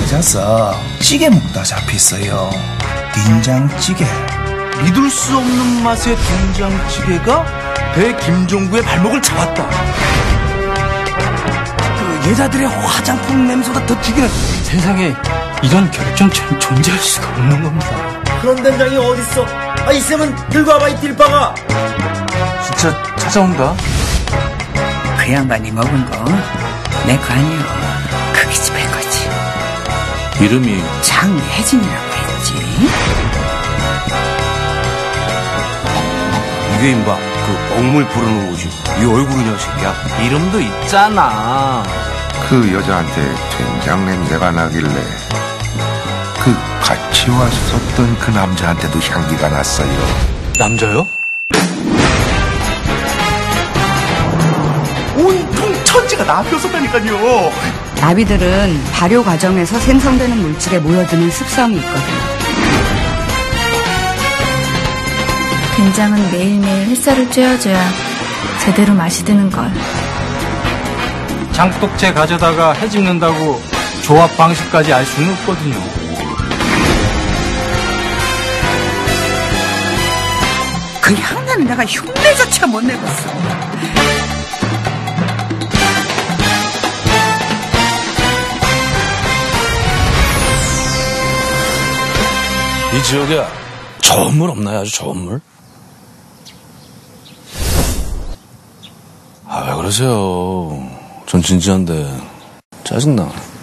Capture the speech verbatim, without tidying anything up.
찾아서 찌개 먹다 잡혔어요. 된장찌개. 믿을 수 없는 맛의 된장찌개가 배 김종구의 발목을 잡았다. 그 여자들의 화장품 냄새가 더 튀기는. 세상에 이런 결정체는 존재할 수가 없는 겁니다. 그런 된장이 어딨어? 아, 있으면 들고 와봐, 이 딜빵아. 진짜 찾아온다. 그 양반이 먹은 거 내 거 아니요. 그 기집애 거지. 이름이 장혜진이라고 했지. 이게 임마 그 억물 부르는 거지. 이 얼굴이냐 새끼야. 이름도 있잖아. 그 여자한테 된장 냄새가 나길래 그 같이 왔었던 그 남자한테도 향기가 났어요. 남자요? 온통 천지가 나비였었다니까요. 나비들은 발효 과정에서 생성되는 물질에 모여드는 습성이 있거든요. 된장은 매일매일 햇살을 쬐어줘야 제대로 맛이 드는 걸. 장독제 가져다가 해집는다고 조합 방식까지 알 수는 없거든요. 그 향나는 내가 흉내조차 못 내봤어. 이 지역에 좋은 물 없나요? 아주 좋은 물? 아, 왜 그러세요? 전 진지한데 짜증나.